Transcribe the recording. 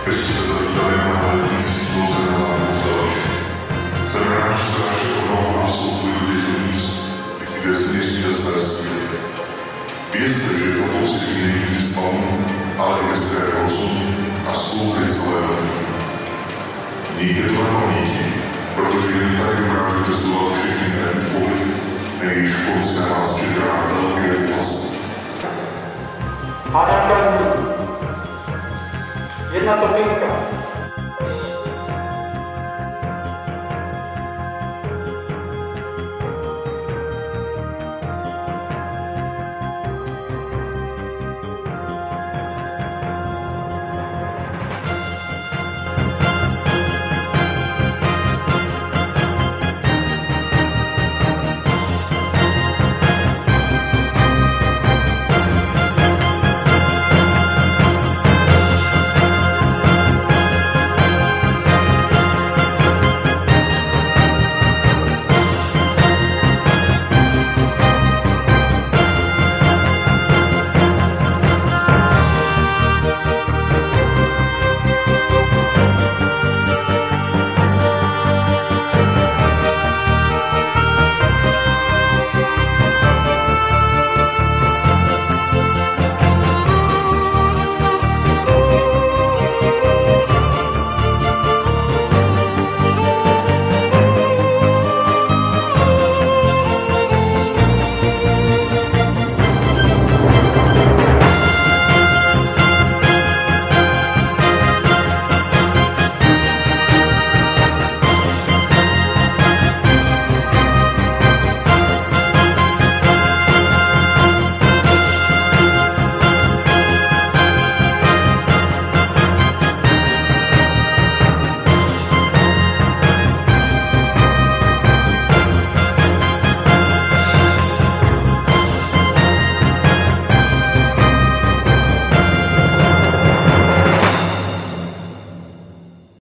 kteří se zavítali na hlední sídloze na zámku v Dalaši. Jsem rád, že se naše obnova vstoupili do těchto míst, kde směříte své síly. Vězte, že za poucití nevíří spamu, ale i bez té rozum a slouhy celé lety. Mějte to na paměti, protože jen tak dokážete zdolat všechny úkoly, nejíž konce nás čeká velké oblasti. A nákazník. Jedna topinka.